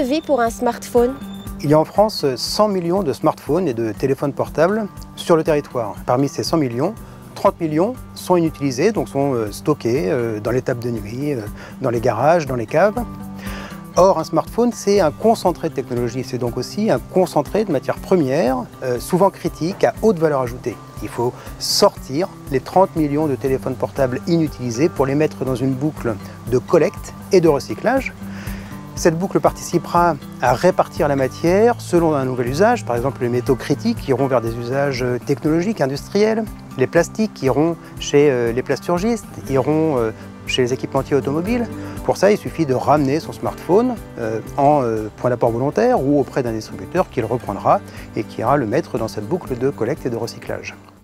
vie pour un smartphone? Il y a en France 100 millions de smartphones et de téléphones portables sur le territoire. Parmi ces 100 millions, 30 millions sont inutilisés, donc sont stockés dans les tables de nuit, dans les garages, dans les caves. Or, un smartphone, c'est un concentré de technologie, c'est donc aussi un concentré de matières premières, souvent critiques, à haute valeur ajoutée. Il faut sortir les 30 millions de téléphones portables inutilisés pour les mettre dans une boucle de collecte et de recyclage. Cette boucle participera à répartir la matière selon un nouvel usage. Par exemple, les métaux critiques iront vers des usages technologiques, industriels. Les plastiques iront chez les plasturgistes, iront chez les équipementiers automobiles. Pour ça, il suffit de ramener son smartphone en point d'apport volontaire ou auprès d'un distributeur qui le reprendra et qui ira le mettre dans cette boucle de collecte et de recyclage.